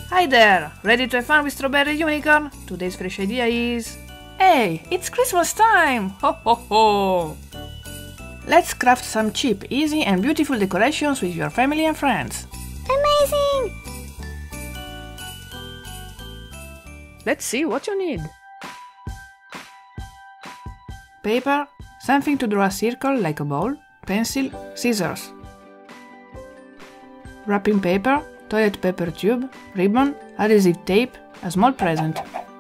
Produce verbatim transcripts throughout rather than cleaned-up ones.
Hi there! Ready to have fun with Strawberry Unicorn? Today's fresh idea is... Hey, it's Christmas time! Ho ho ho! Let's craft some cheap, easy and beautiful decorations with your family and friends. Amazing! Let's see what you need. Paper, something to draw a circle like a ball, pencil, scissors. Wrapping paper, toilet paper tube, ribbon, adhesive tape, a small present.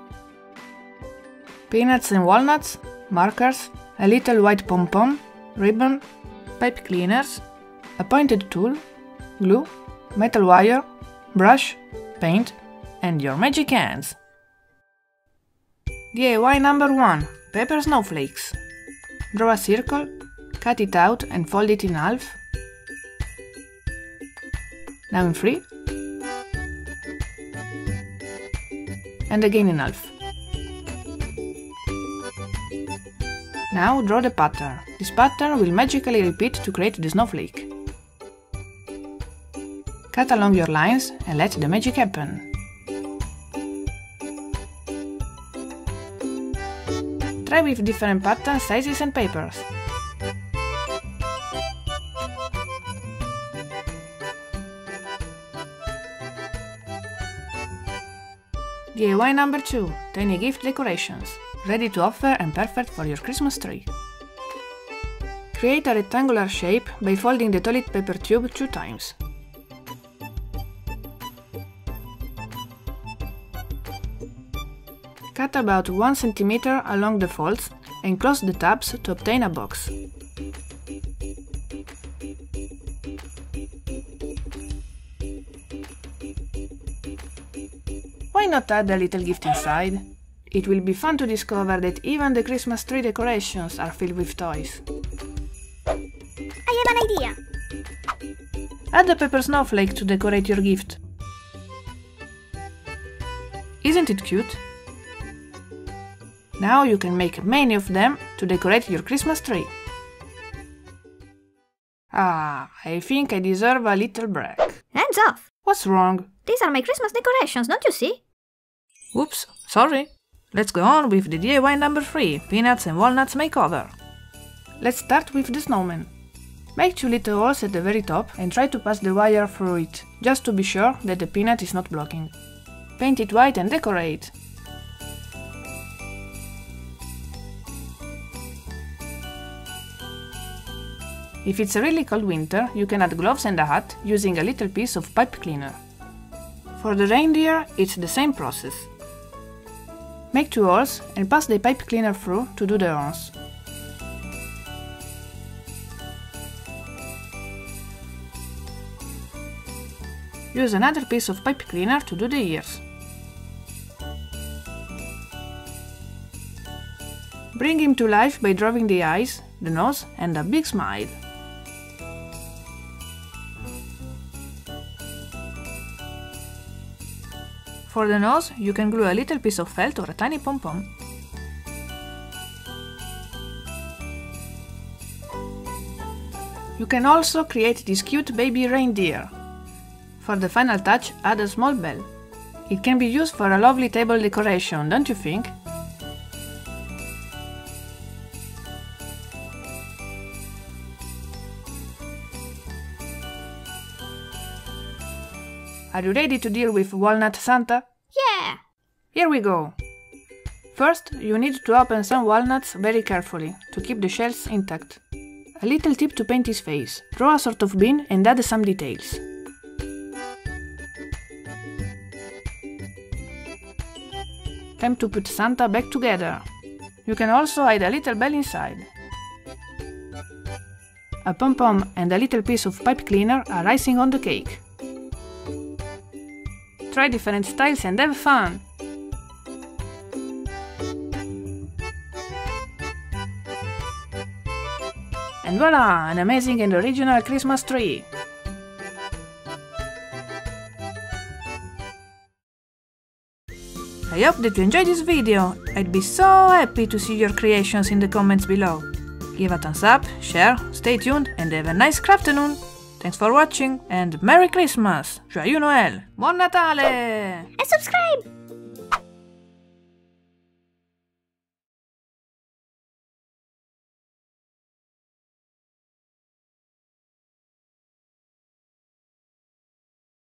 Peanuts and walnuts, markers, a little white pom-pom, ribbon, pipe cleaners, a pointed tool, glue, metal wire, brush, paint, and your magic hands. D I Y number one. Paper snowflakes. Draw a circle, cut it out and fold it in half. Now in three. And again in half. Now draw the pattern. This pattern will magically repeat to create the snowflake. Cut along your lines and let the magic happen. Try with different patterns, sizes and papers. D I Y number two. Tiny gift decorations. Ready to offer and perfect for your Christmas tree. Create a rectangular shape by folding the toilet paper tube two times. Cut about one centimeter along the folds and close the tabs to obtain a box. Why not add a little gift inside? It will be fun to discover that even the Christmas tree decorations are filled with toys. I have an idea! Add a paper snowflake to decorate your gift. Isn't it cute? Now you can make many of them to decorate your Christmas tree. Ah, I think I deserve a little break. Hands off! What's wrong? These are my Christmas decorations, don't you see? Oops, sorry. Let's go on with the D I Y number three, Peanuts and Walnuts makeover. Let's start with the snowman. Make two little holes at the very top and try to pass the wire through it, just to be sure that the peanut is not blocking. Paint it white and decorate. If it's a really cold winter, you can add gloves and a hat using a little piece of pipe cleaner. For the reindeer, it's the same process. Make two holes and pass the pipe cleaner through to do the horns. Use another piece of pipe cleaner to do the ears. Bring him to life by drawing the eyes, the nose and a big smile. For the nose, you can glue a little piece of felt or a tiny pom-pom. You can also create this cute baby reindeer. For the final touch, add a small bell. It can be used for a lovely table decoration, don't you think? Are you ready to deal with Walnut Santa? Yeah! Here we go! First, you need to open some walnuts very carefully, to keep the shells intact. A little tip to paint his face. Draw a sort of bean and add some details. Time to put Santa back together. You can also hide a little bell inside. A pom-pom and a little piece of pipe cleaner are icing on the cake. Try different styles and have fun! And voila! An amazing and original Christmas tree! I hope that you enjoyed this video. I'd be so happy to see your creations in the comments below. Give a thumbs up, share, stay tuned and have a nice crafternoon! Thanks for watching and Merry Christmas! Joyeux Noël! Buon Natale! And subscribe!